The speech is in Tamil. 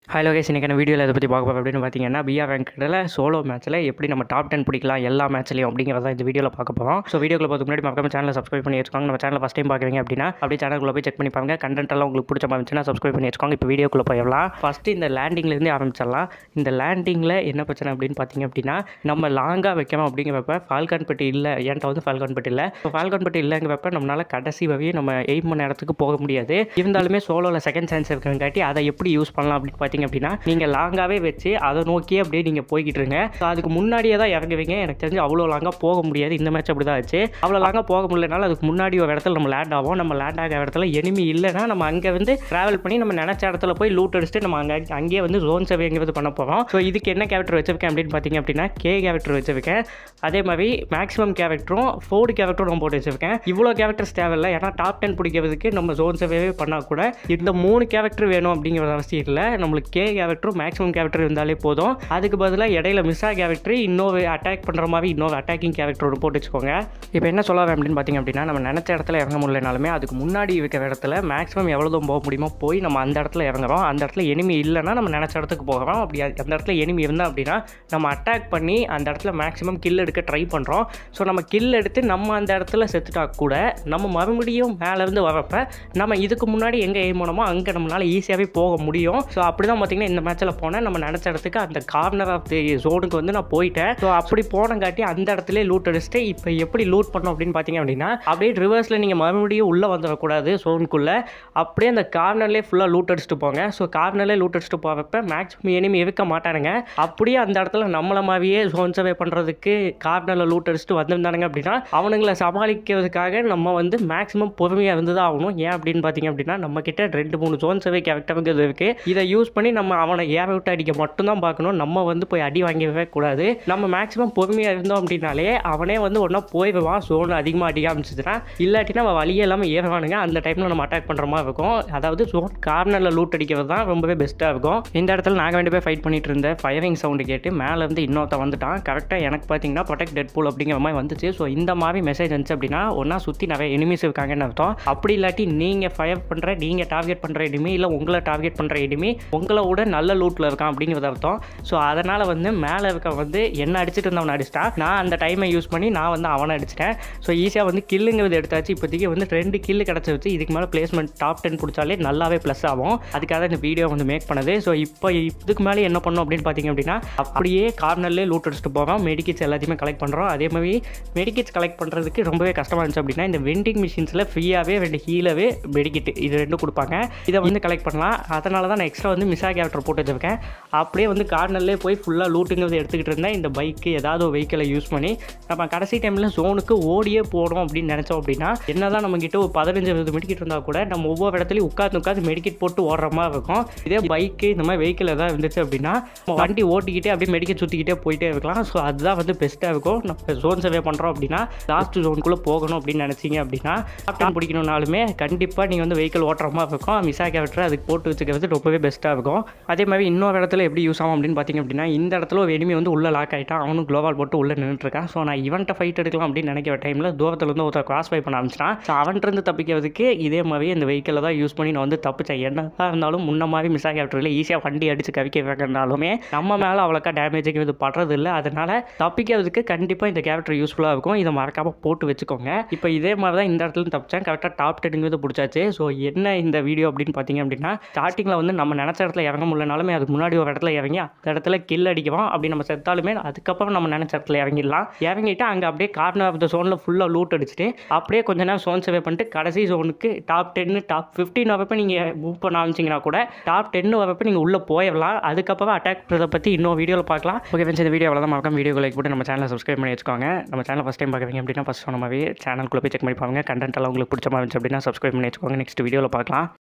ஹலோ கைஸ், இன்றைக்கான வீடியோவில் இதை பற்றி பார்க்க போகிறோம் அப்படின்னு பார்த்தீங்கன்னா பிஆர் ரேங்க்டில் சோலோ மேட்ச்சில் எப்படி நம்ம டாப் 10 பிடிக்கலாம் எல்லா மேட்ச்லையும் அப்படிங்கிறத இந்த வீடியோவில் பார்க்க போகிறோம். ஸோ வீடியோக்குள்ள பார்த்து முன்னாடி மறக்காம சேனலை சப்ஸ்கிரைப் பண்ணி வச்சுக்கோங்க. நம்ம சேனல் ஃபஸ்ட் டைம் பார்க்குறீங்க அப்படின்னா அப்படியே சேனலுக்குள்ள போய் செக் பண்ணி பாருங்க. கண்டென்ட் எல்லாம் உங்களுக்கு பிடிச்ச மாதிரி இருந்துச்சுன்னா சப்ஸ்கிரைப் பண்ணி வச்சுக்கோங்க. இப்போ வீடியோக்குள்ள போயிடலாம். ஃபஸ்ட்டு இந்த லேண்டிங்லேருந்து ஆரம்பிச்சிடலாம். இந்த லேண்டிங்கில் என்ன பிரச்சனை அப்படின்னு பார்த்தீங்க அப்படின்னா நம்ம லாங்காக வைக்கணும் அப்படிங்கிறப்ப ஃபால்கான் பெட்டி இல்லை, என்கிட்ட வந்து ஃபால்கான் பெட்டி இல்லை. இப்போ ஃபால்கான் பெட்டி இல்லைங்கிறப்ப நம்மளால் கடைசி வரையும் நம்ம எய்ம் பண்ண இடத்துக்கு போக முடியாது. இருந்தாலுமே சோலோவில் செகண்ட் சான்ஸ் இருக்கிறங்காட்டி அதை எப்படி யூஸ் பண்ணலாம் அப்படின்னு பார்த்தீங்க அப்படின்னா நீங்கள் லாங்காகவே வச்சு அதை நோக்கியே அப்படியே நீங்கள் போய்கிட்டு இருங்க. ஸோ அதுக்கு முன்னாடியே தான் இறங்குவீங்க. எனக்கு தெரிஞ்சு அவ்வளோ லாங்காக போக முடியாது. இந்த மேட்ச் அப்படி தான் ஆச்சு. அவ்வளோ லாங்காக போக முடியலனால அதுக்கு முன்னாடி ஒரு இடத்துல நம்ம லேண்ட் ஆகும். நம்ம லேண்ட் ஆகிற இடத்துல எனிமி இல்லைன்னா நம்ம அங்கே வந்து ட்ராவல் பண்ணி நம்ம நினச்ச இடத்துல போய் லூட் அடிச்சுட்டு நம்ம அங்கேயே வந்து ஜோன் சேவைங்கிறது பண்ண போகிறோம். ஸோ இதுக்கு என்ன கேரக்டர் வச்சிருக்கேன் அப்படின்னு பார்த்தீங்க அப்படின்னா கேரக்டர் வச்சிருக்கேன். அதே மாதிரி மேக்ஸிமம் கேரக்டரும் 4 கேரக்டரும் நான் போட்டு வச்சிருக்கேன். இவ்வளோ கேரக்டர்ஸ் தேவையில்லை. ஏன்னா டாப் 10 பிடிக்கிறதுக்கு நம்ம ஜோன் சேவையே பண்ணால் கூட இந்த 3 கேரக்டர் வேணும் அப்படிங்கிற அவசியம் இல்லை. நம்மளுக்கு கேரக்டரும் மேக்ஸிமம் கேரக்டர் இருந்தாலே போதும். அதுக்கு பதிலாக இடையில மிஸ் ஆக கேரக்டர் இன்னொரு அட்டாக் பண்ணுற மாதிரி இன்னொரு அட்டாக்கிங் கேரக்டர் ஒன்று போட்டு வச்சுக்கோங்க. இப்போ என்ன சொல்ல அப்படின்னு பார்த்தீங்க அப்படின்னா நம்ம நினச்ச இடத்துல இறங்க முடியலனாலுமே அதுக்கு முன்னாடி இருக்கிற இடத்துல மேக்ஸிமம் எவ்வளோ தூரம் போக முடியுமோ போய் நம்ம அந்த இடத்துல இறங்குறோம். அந்த இடத்துல எனிமி இல்லைன்னா நம்ம நினச்ச இடத்துக்கு போகிறோம். அப்படி அந்த இடத்துல எனிமி இருந்தால் அப்படின்னா நம்ம அட்டாக் பண்ணி அந்த இடத்துல மேக்ஸிமம் கில் எடுக்க ட்ரை பண்ணுறோம். ஸோ நம்ம கில் எடுத்து நம்ம அந்த இடத்துல செத்துட்டா கூட நம்ம மறுபடியும் மேலேருந்து வரப்போ நம்ம இதுக்கு முன்னாடி எங்கே எய்ம் பண்ணோமோ அங்கே நம்மளால் ஈஸியாகவே போக முடியும். ஸோ அப்படி தான் பார்த்தீங்கன்னா இந்த மேட்ச்சில் போனேன். நம்ம நினச்ச இடத்துக்கு அந்த கார்னர் ஆஃப் தி ஜோனுக்கு வந்து நான் போயிட்டேன். ஸோ அப்படி போனங்காட்டி அந்த இடத்துல லூட் அடிச்சுட்டு இப்போ எப்படி லூட் பண்ணோம் அப்படின்னு பார்த்தீங்க அப்படின்னா அப்படியே ரிவர்ஸில் நீங்கள் மறுபடியும் உள்ளே வந்துடக்கூடாது ஜோனுக்குள்ளே. அப்படியே அந்த கார்னர்லேயே ஃபுல்லாக லூட் அடிச்சுட்டு போங்க. ஸோ கார்னர்லேயே லூட் அடிச்சுட்டு போகிறப்ப மேக்ஸிமம் எனிமி இருக்க மாட்டானுங்க. அப்படியே அந்த இடத்துல நம்மள மாதிரியே ஜோன் சர்வே பண்ணுறதுக்கு கார்னரில் லூட் அடிச்சுட்டு வந்திருந்தானுங்க அப்படின்னா அவனுங்களை சமாளிக்கிறதுக்காக நம்ம வந்து மேக்ஸிமம் பொறுமையாக இருந்து தான் ஆகணும். ஏன் அப்படின்னு பார்த்தீங்க அப்படின்னா நம்ம கிட்ட 2-3 ஜோன் சர்வே கேரக்டருங்கிறது இருக்குது. இதை யூஸ் பண்ணி நம்ம அவனை ஏற விட்டு அடிக்க மட்டும்தான் பார்க்கணும். நம்ம வந்து போய் அடி வாங்கவே கூடாது. நம்ம மேக்ஸிமம் பொறுமையாக இருந்தோம் அப்படின்னாலே அவனே வந்து ஒன்றா போயிடுவான். ஜோன் அதிகமாக அடிக்க ஆரம்பிச்சிச்சுன்னா இல்லாட்டினா அவன் வழியே இல்லாமல் ஏறுவானுங்க. அந்த டைமில் நம்ம அட்டாக் பண்ணுற மாதிரி இருக்கும். அதாவது ஜோன் கார்னரில் லூட் அடிக்கிறது தான் ரொம்பவே பெஸ்ட்டாக இருக்கும். இந்த இடத்துல நாங்கள் 2 பேர் ஃபைட் பண்ணிட்டு இருந்த ஃபயரிங் சவுண்டு கேட்டு மேலே இருந்து இன்னொருத்த வந்துட்டான். கரெக்டாக எனக்கு பார்த்தீங்கன்னா ப்ரொடெக்ட் டெட் பூல் அப்படிங்கிற மாதிரி வந்துச்சு. ஸோ இந்த மாதிரி மெசேஜ் இருந்துச்சு அப்படின்னா ஒன்றா சுற்றி நிறைய எனிமீஸ் இருக்காங்கன்னு அர்த்தம். அப்படி இல்லாட்டி நீங்கள் ஃபயர் பண்ணுற நீங்கள் டார்கெட் பண்ணுற எனிமி இல்லை உங்களை டார்கெட் பண்ணுற எனிமி உங்களோட நல்ல லூட்டில் இருக்கான் அப்படிங்கிறது அர்த்தம். ஸோ அதனால் வந்து மேலே இருக்க வந்து என்ன அடிச்சுட்டு இருந்தவனை அடிச்சிட்டான். நான் அந்த டைமை யூஸ் பண்ணி நான் வந்து அவனை அடிச்சிட்டேன். ஸோ ஈஸியாக வந்து கில்லுங்கிறது எடுத்தாச்சு. இப்போதைக்கு வந்து 2 கில்லு கிடச்சி இதுக்கு மேலே பிளேஸ்மெண்ட் டாப் 10 பிடிச்சாலே நல்லாவே ப்ளஸ் ஆகும். அதுக்காக இந்த வீடியோ வந்து மேக் பண்ணது. ஸோ இப்போ இதுக்கு மேலே என்ன பண்ணோம் அப்படின்னு பார்த்தீங்க அப்படின்னா அப்படியே கார்னர்லேயே லூட் அடிச்சுட்டு போகிறோம். மெடிக்கிட்ஸ் எல்லாத்தையுமே கலெக்ட் பண்ணுறோம். அதே மாதிரி மெடிக்கிட்ஸ் கலெக்ட் பண்ணுறதுக்கு ரொம்பவே கஷ்டமாக இருந்துச்சு அப்படின்னா இந்த வெண்டிங் மிஷின்ஸில் ஃப்ரீயாகவே 2 ஹீலவே மெடிக்கிட் இது 2 கொடுப்பாங்க. இதை வந்து கலெக்ட் பண்ணலாம். அதனால தான் நான் எக்ஸ்ட்ரா வந்து மிஸ்ஸா கேரக்டர் போட்டு வச்சிருக்கேன். அப்படியே வந்து கார்னர்லேயே போய் ஃபுல்லாக லூட்டுங்கிறது எடுத்துக்கிட்டு இருந்தேன். இந்த பைக்கு ஏதாவது ஒரு வெஹிக்கிளை யூஸ் பண்ணி நம்ம கடைசி டைமில் ஜோனுக்கு ஓடியே போகிறோம் அப்படின்னு நினச்சோம் அப்படின்னா என்ன தான் நம்மக்கிட்ட ஒரு 15-20 மெடிக்கிட் இருந்தால் கூட நம்ம ஒவ்வொரு இடத்துலையும் உட்காந்து மெடிக்கிட் போட்டு ஓடுற மாதிரி இருக்கும். இதே பைக்கு இந்த மாதிரி வெஹிக்கிள் ஏதாவது இருந்துச்சு அப்படின்னா நம்ம வண்டி ஓட்டிக்கிட்டே அப்படியே மெடிக்கெட் சுற்றிக்கிட்டே போயிட்டே இருக்கலாம். ஸோ அதுதான் வந்து பெஸ்ட்டாக இருக்கும். நம்ம ஜோன் சர்வே பண்ணுறோம் அப்படின்னா லாஸ்ட் ஜோனுக்குள்ளே போகணும் அப்படின்னு நினச்சிங்க அப்படின்னா டாப் 10 பிடிக்கணும்னாலுமே கண்டிப்பாக நீங்கள் வந்து வெஹிக்கிள் ஓட்டுற மாதிரி இருக்கும். மிஸ்ஸா கேரக்டர் அதுக்கு போட்டு வச்சுக்கிறது ரொம்பவே பெஸ்ட்டாக இருக்கும். அதே மாதிரி இன்னொரு இடத்துல எப்படி யூஸ் ஆகும் அப்படின்னு பார்த்தீங்க அப்படின்னா இந்த இடத்துல ஒரு எனிமி வந்து உள்ளே லாக் ஆகிட்டான். அவனும் குளோவால் போட்டு உள்ளே நின்றுட்டுருக்கான். ஸோ நான் இவன்ட்ட ஃபைட் எடுக்கலாம் அப்படின்னு நினைக்கிற டைமில் தூரத்தில் இருந்து ஒருத்தர் கிராஸ் ஃபை பண்ண ஆரம்பிச்சிட்டான். ஸோ அவன்கிட்ட இருக்கிறதுக்கு இதே மாதிரி இந்த வெஹிக்கிளை தான் யூஸ் பண்ணி நான் வந்து தப்பிச்சேன். என்ன தான் இருந்தாலும் முன்ன மாதிரி மிஸ்ஸா கேரக்டரில் ஈஸியாக வண்டி அடித்து கவிக்க வைக்கிறனாலுமே நம்ம மேலே அவ்வளோக்கா டேமேஜுக்கு இது படுறது இல்லை. அதனால் தப்பிக்கிறதுக்கு கண்டிப்பாக இந்த கேரக்டர் யூஸ்ஃபுல்லாக இருக்கும். இதை மறக்காமல் போட்டு வச்சுக்கோங்க. இப்போ இதே மாதிரி தான் இந்த இடத்துல தப்பிச்சேன். கரெக்டாக டாப் 10 பிடிச்சாச்சு. ஸோ என்ன இந்த வீடியோ அப்படின்னு பார்த்தீங்க அப்படின்னா ஸ்டார்டிங்கில் வந்து நம்ம நினச்ச இடத்துல இறங்க முடியலனாலுமே அதுக்கு முன்னாடி ஒரு இடத்துல இறங்கி அந்த இடத்துல கில் அடிக்கிறோம். அப்படி நம்ம செத்தாலுமே அதுக்கப்புறம் நம்ம நினச்ச இடத்துல இறங்கிடலாம். இறங்கிட்டு அங்கே அப்படியே கார்னர் ஆஃப் த ஜோனில் ஃபுல்லாக லூட் அடிச்சுட்டு அப்படியே கொஞ்ச நேரம் ஜோன் சர்வே பண்ணிட்டு கடைசி ஜோனுக்கு டாப் 10 டாப் 15 வரப்போ நீங்கள் மூவ் பண்ண ஆரம்பிச்சிங்கன்னா கூட டாப் 10 வரப்போ நீங்கள் உள்ளே போயிடலாம். அதுக்கப்புறம் அட்டாக் பண்ணுறதை பற்றி இன்னும் வீடியோவில் பார்க்கலாம். ஓகே ஃப்ரெண்ட்ஸ், இந்த வீடியோ அவ்வளோதான். மறக்காம வீடியோ லைக் போட்டு நம்ம சேனலை சப்ஸ்கிரைப் பண்ணி வச்சுக்கோங்க. நம்ம சேனல் ஃபஸ்ட் டைம் பார்க்குறீங்க அப்படின்னா ஃபஸ்ட் சொன்ன மாதிரி சேனலுக்குள்ளே போய் செக் பண்ணி பாருங்க. கண்டென்ட் எல்லாம் உங்களுக்கு பிடிச்ச மாதிரி இருந்துச்சு அப்படின்னா சப்ஸ்கிரைப் பண்ணி வச்சுக்கோங்க. நெக்ஸ்ட் வீடியோவில் பார்க்கலாம்.